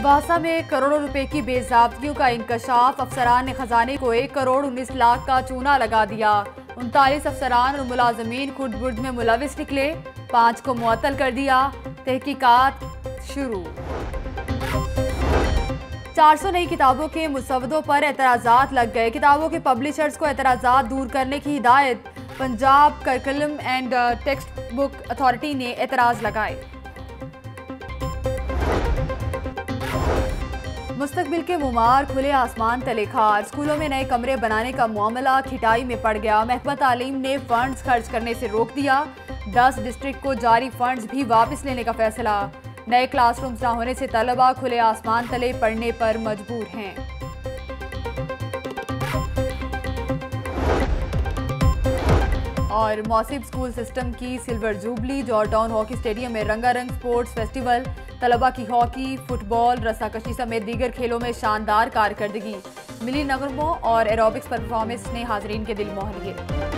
वासा में करोड़ों रुपए की बेज़ाब्तियों का इंकशाफ। अफसरान ने खजाने को 1 करोड़ 19 लाख का चूना लगा दिया। 39 अफसरान और मुलाजमीन खुर्द-बुर्द में मुलविस निकले। 5 को मुअत्तल कर दिया। तहकीकात शुरू। 400 नई किताबों के मुसवदों पर एतराज़ात लग गए। किताबों के पब्लिशर्स को एतराज़ात दूर करने की हिदायत। Punjab curriculum and text book authority ने एतराज़ लगाए। मुस्तकबिल के मुमार खुले आसमान तले खार। स्कूलों में नए कमरे बनाने का मामला खिटाई में पड़ गया। महकमा तालीम ने फंड्स खर्च करने से रोक दिया। 10 डिस्ट्रिक्ट को जारी फंड्स भी वापस लेने का फैसला। नए क्लासरूम्स न होने से तलबा खुले आसमान तले पढ़ने पर मजबूर हैं। और मौसिब स्कूल सिस्टम की silver jubilee. George Town hockey stadium में रंगारंग स्पोर्ट्स फेस्टिवल। तलबा की हॉकी, फुटबॉल, रस्साकशी समेत दीगर खेलों में शानदार कारकर्दगी मिली। नगमों और एरोबिक्स परफॉर्मेंस ने हाजरीन के दिल मोह लिए।